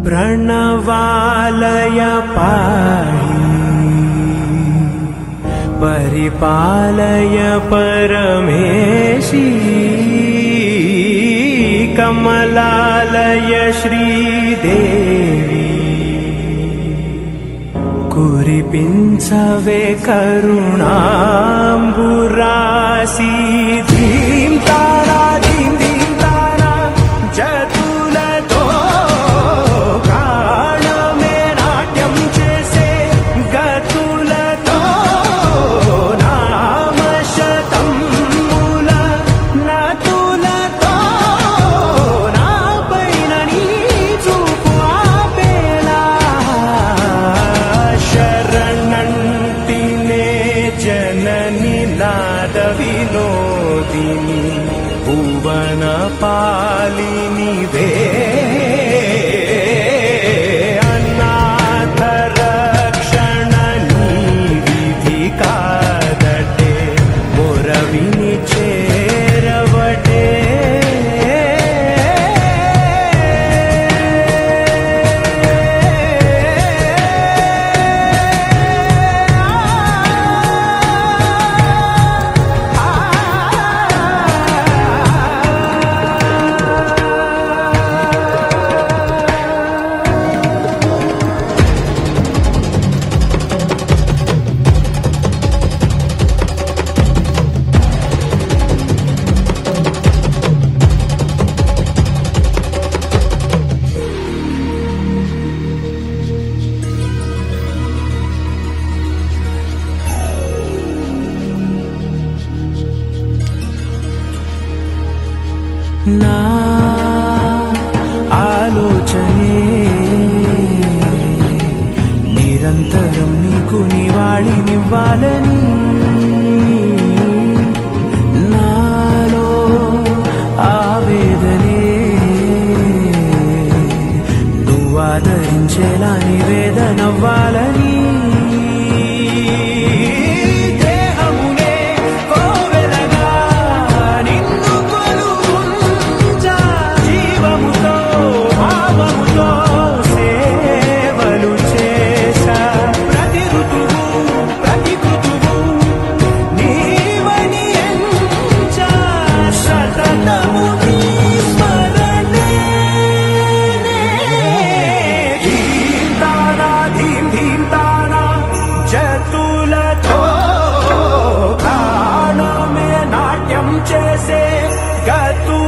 प्रणवालय पाहि परिपालय परमेशी कमलालय श्रीदेवी कुरिपिंचवे करुणांबुरासी धीं तारा धीं धीं तारा जतुलतो प्राणमे नाट्यं चेसे गतुलतो नामशतं मूल नतुलतो नापैननी चूपापेला शरणन्तिने जननी नाद विनोदिनी भुवन पालिनी वे अनाथ रक्षणनी विधि कादटे मोरविनी चेरवटे ना आलोचने निरंतरं नीकु निवाळिनिव्वाలని नालो आवेदने నువ్వాదరించేలా నివేదనవ్వాలని चेसे गतु